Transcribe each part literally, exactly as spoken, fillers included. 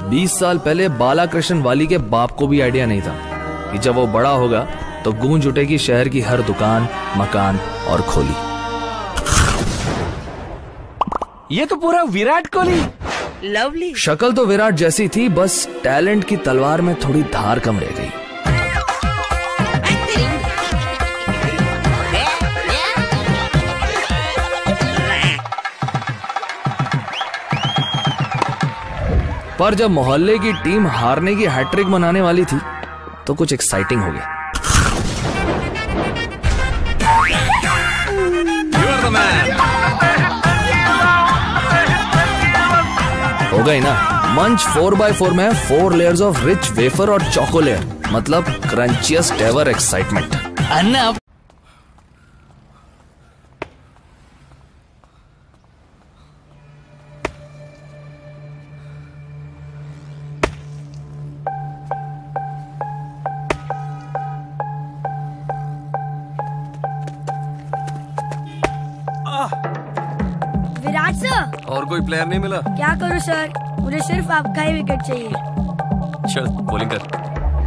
बीस साल पहले बालाकृष्ण वाली के बाप को भी आइडिया नहीं था कि जब वो बड़ा होगा तो गूंज उठेगी शहर की हर दुकान, मकान और खोली। ये तो पूरा विराट कोहली। लवली। शक्ल तो विराट जैसी थी, बस टैलेंट की तलवार में थोड़ी धार कम रह गई। पर जब मोहल्ले की टीम हारने की हैट्रिक मनाने वाली थी तो कुछ एक्साइटिंग हो गया। हो गई ना। मंच फोर बाय फोर में four layers of rich wafer और चोको लेयर, मतलब crunchiest ever excitement. Anna Virat sir, और कोई प्लेयर नहीं मिला? क्या करूं सर, मुझे सिर्फ आपका ही विकेट चाहिए। चल बॉलिंग कर।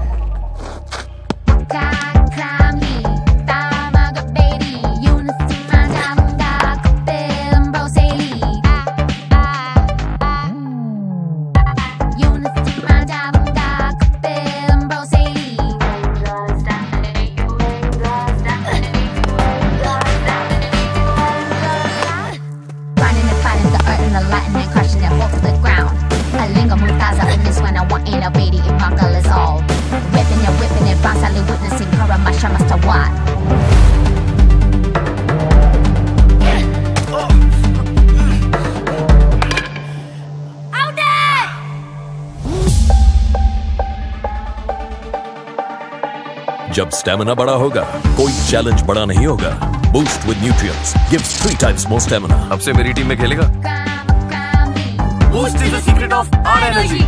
जब स्टेमिना बड़ा होगा, कोई चैलेंज बड़ा नहीं होगा। Boost with nutrients gives three times more stamina. अब से मेरी टीम में खेलेगा। Boost is the secret of our energy.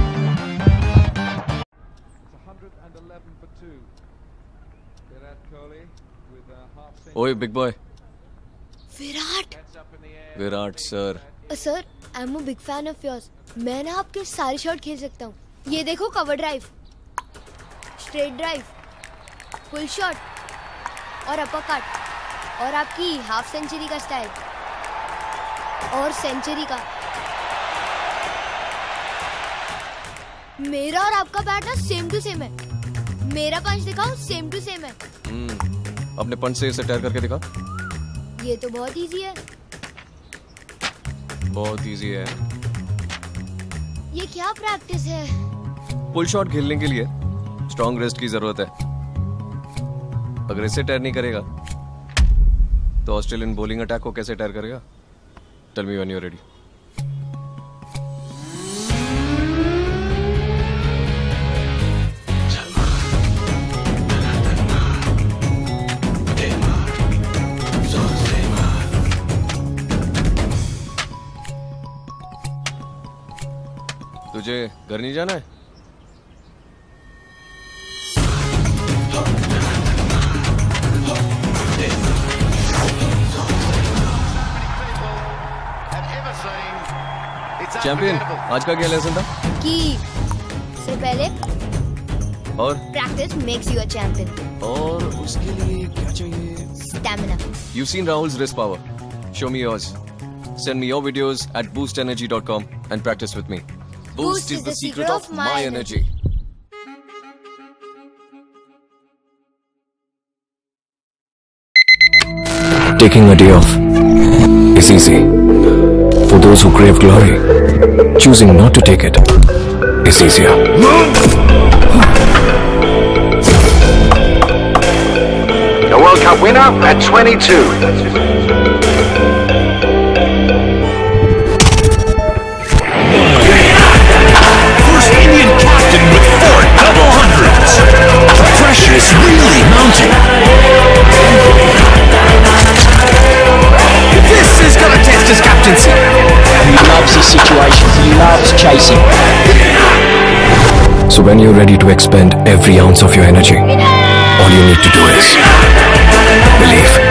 ओए big boy. Virat. Virat sir. Sir, I am a big fan of yours. मैं ना आपके सारे शॉट खेल सकता हूँ। ये देखो, cover drive, straight drive, full shot और अपर कट, और आपकी हाफ सेंचुरी का स्टाइल और सेंचुरी का। मेरा और आपका बैट ना सेम टू सेम है। मेरा पंच दिखाओ, सेम टू सेम है। हम्म, अपने पंच से इसे टैर करके दिखा। ये तो बहुत इजी है। बहुत इजी है। ये क्या प्रैक्टिस है? फुल शॉट खेलने के लिए स्ट्रॉन्ग रेस्ट की जरूरत है। अगर इसे टैर नहीं करेगा तो ऑस्ट्रेलियन बॉलिंग अटैक को कैसे टैर करेगा? Tell me when you are ready. तुझे घर नहीं जाना है? चैंपियन, आज का क्या लेसन था? कि से पहले और practice makes you a champion. और उसके लिए क्या चाहिए? Stamina. You've seen Rahul's wrist power. Show me yours. Send me your videos at boost energy dot com and practice with me. Boost is the secret of my energy. Taking a day off is easy. For those who crave glory, choosing not to take it is easier. The World Cup winner at twenty-two. First Indian captain with four double hundreds. The pressure is really mounting. This is gonna test his captaincy. He loves his situation. He loves chasing. So when you're ready to expend every ounce of your energy, all you need to do is believe.